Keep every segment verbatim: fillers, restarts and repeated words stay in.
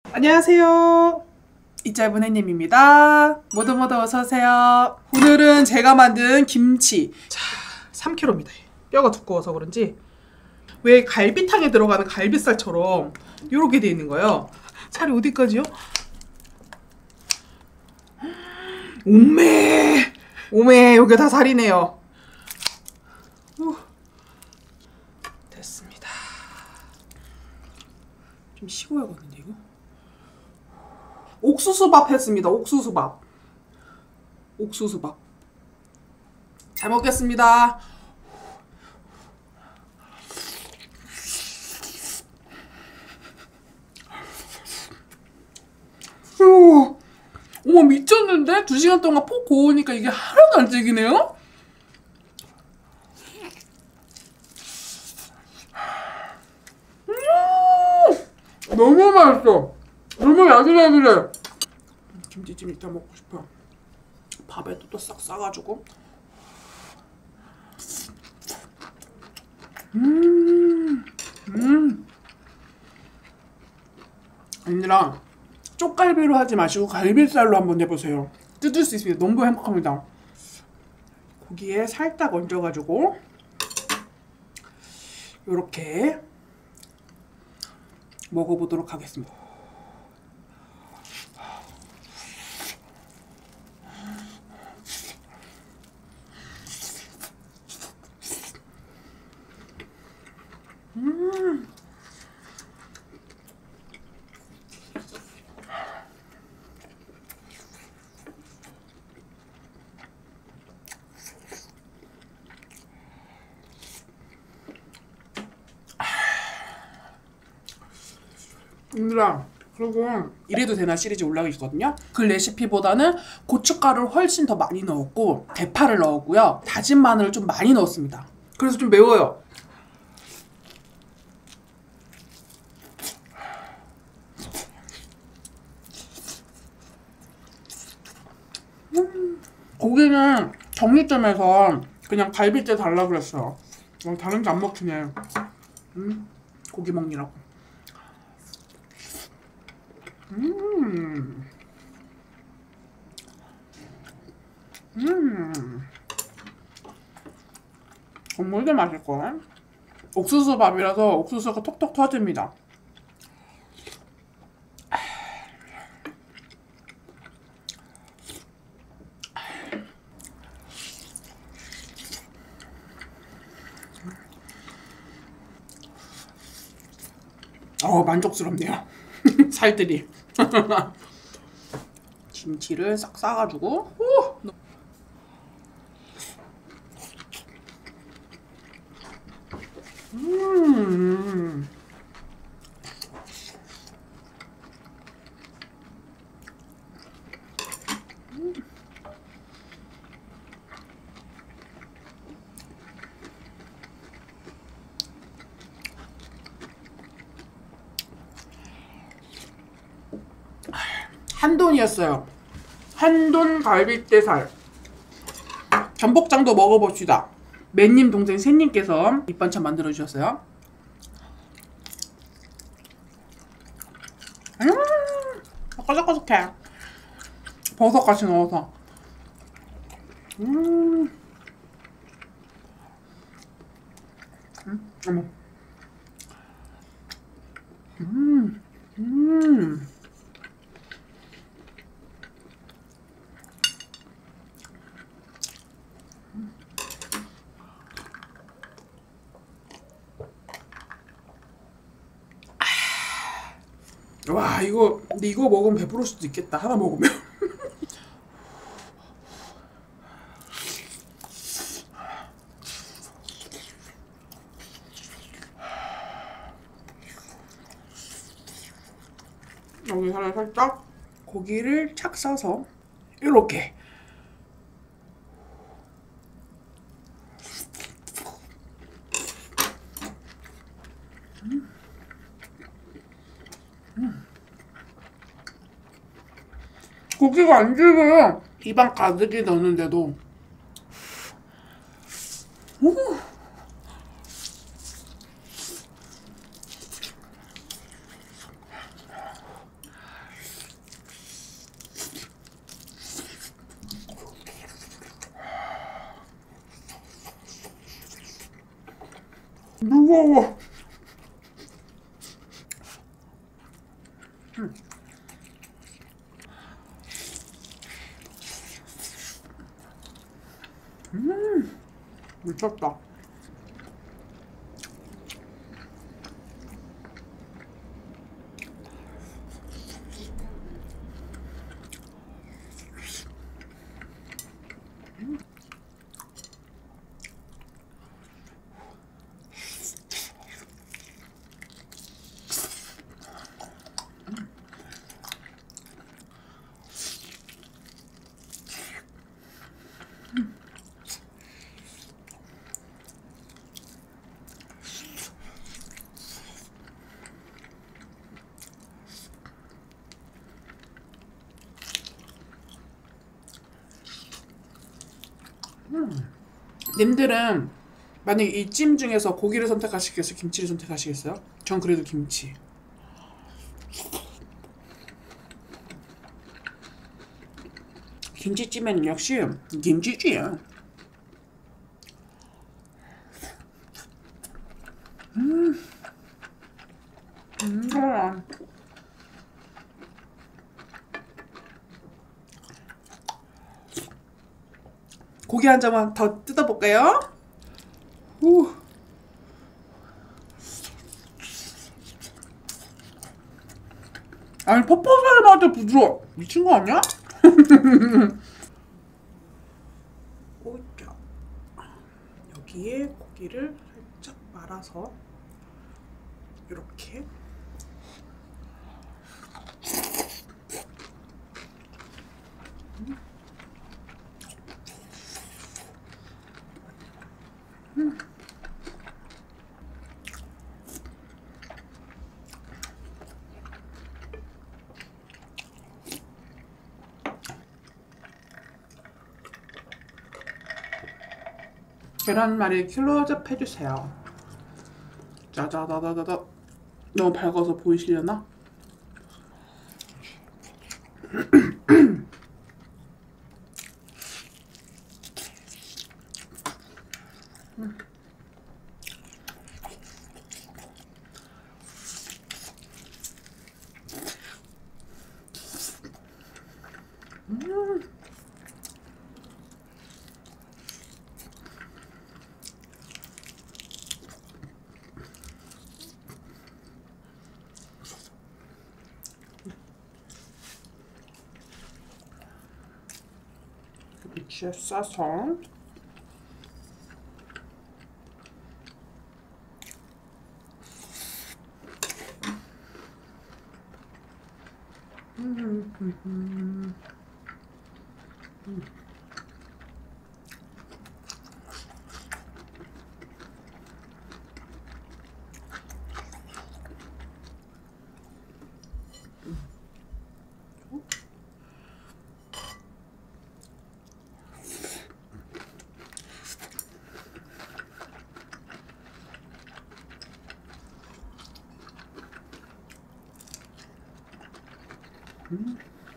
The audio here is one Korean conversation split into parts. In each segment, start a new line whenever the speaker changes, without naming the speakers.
안녕하세요. 이 짧은 햇님입니다. 모두 모두 어서오세요. 오늘은 제가 만든 김치. 자, 삼 킬로그램입니다. 뼈가 두꺼워서 그런지 왜 갈비탕에 들어가는 갈비살처럼 이렇게 돼 있는 거예요. 살이 어디까지요? 오메 오메 여기 다 살이네요. 우. 됐습니다. 좀 식어야겠는데 이거? 옥수수밥 했습니다. 옥수수밥. 옥수수밥. 잘 먹겠습니다. 오, 어머 미쳤는데? 두 시간 동안 푹 고우니까 이게 하나도 안 질기네요? 음, 너무 맛있어. 너무 야들야들해. 김치찜 이따 먹고 싶어. 밥에 또 싹 싸가지고. 음, 음. 아니라 쪽갈비로 하지 마시고 갈비살로 한번 해보세요. 뜯을 수 있습니다. 너무 행복합니다. 고기에 살짝 얹어가지고 이렇게 먹어보도록 하겠습니다. 음. 얘들아, 그리고 이래도 되나 시리즈 올라가 있거든요. 그 레시피보다는 고춧가루를 훨씬 더 많이 넣었고 대파를 넣었고요. 다진 마늘을 좀 많이 넣었습니다. 그래서 좀 매워요. 음, 고기는 정육점에서 그냥 갈비째 달라 그랬어요. 어, 다른 게 안 먹히네. 음, 고기 먹느라고. 음, 음, 국물도 맛있고 옥수수 밥이라서 옥수수가 톡톡 터집니다. 어, 만족스럽네요. 살들이. 김치를 싹 싸가지고 오! 음. 한돈이었어요. 한돈 갈비대살. 전복장도 먹어봅시다. 맨님 동생 샌님께서 밑반찬 만들어주셨어요. 음, 꼬적꼬적해. 버섯같이 넣어서. 음, 음, 어머. 음, 음. 와 이거 근데 이거 먹으면 배부를 수도 있겠다. 하나 먹으면. 여기 살을 살짝 고기를 착 싸서 이렇게. 음. 음. 고기가 안 질겨요. 입안 가득히 넣는데도. 오. 무거워. 음. 음, 미쳤다. 음. 님들은 만약 이 찜 중에서 고기를 선택하시겠어요? 김치를 선택하시겠어요? 전 그래도 김치. 김치찜에는 역시 김치찌야. 음. 음. 고기 한 점만 더 뜯어볼까요? 우. 아니 퍽퍽살마다 부드러워. 미친 거 아니야? 오자. 여기에 고기를 살짝 말아서 이렇게. 음. 음. 계란말이 클로즈업 해주세요. 짜자다다다다. 너무 밝아서 보이시려나? 음. 음. 위치에 싸서 음, 음, 음. 음. 음.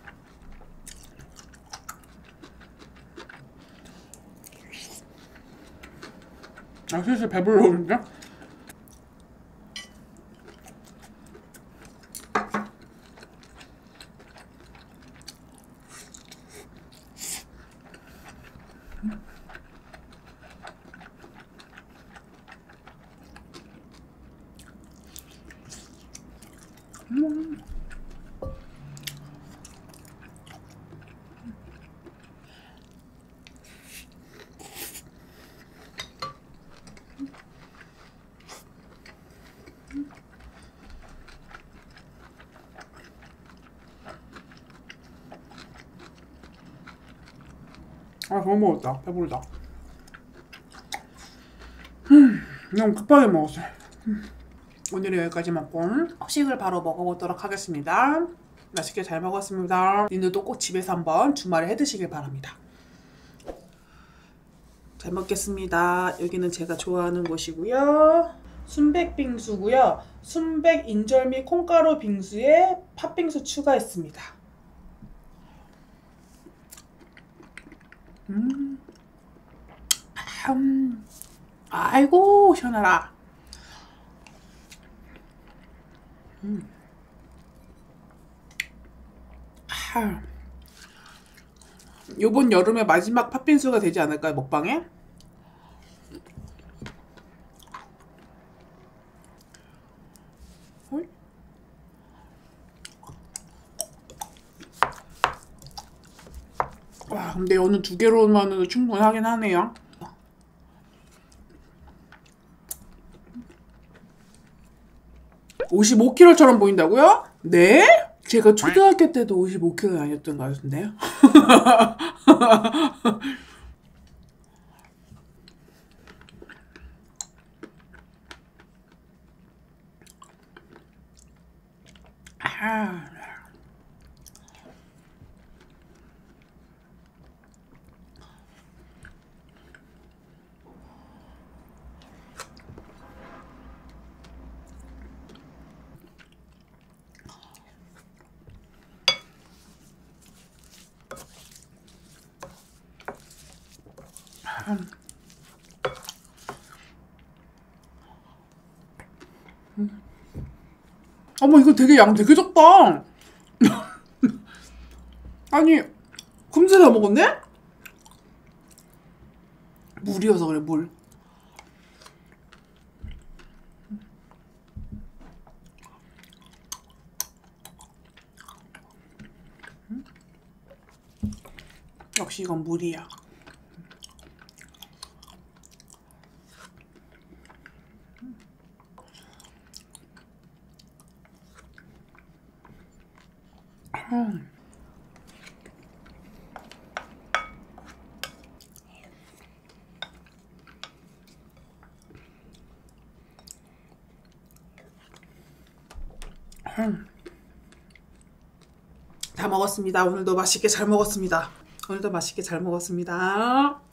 아, 슬슬 배불러오는데? 음. 아, 너무 먹었다. 배부르다. 음, 너무 급하게 먹었어요. 음. 오늘은 여기까지 먹고 후식을 바로 먹어보도록 하겠습니다. 맛있게 잘 먹었습니다. 님들도 꼭 집에서 한번 주말에 해드시길 바랍니다. 잘 먹겠습니다. 여기는 제가 좋아하는 곳이고요. 순백 빙수고요. 순백 인절미 콩가루 빙수에 팥빙수 추가했습니다. 음, 음. 아이고 시원하라. 음. 하. 요번 여름의 마지막 팥빙수가 되지 않을까요, 먹방에? 어이? 와, 근데 어느 두 개로만으로 충분하긴 하네요. 오십오 킬로그램처럼 보인다고요? 네? 제가 초등학교 때도 오십오 킬로그램 아니었던 것 같은데요? 아. 음. 음. 어머, 이거 되게 양 되게 적다. 아니, 금세 다 먹었네? 물이어서 그래, 물. 역시 이건 물이야. 음. 음. 다 먹었습니다. 오늘도 맛있게 잘 먹었습니다. 오늘도 맛있게 잘 먹었습니다.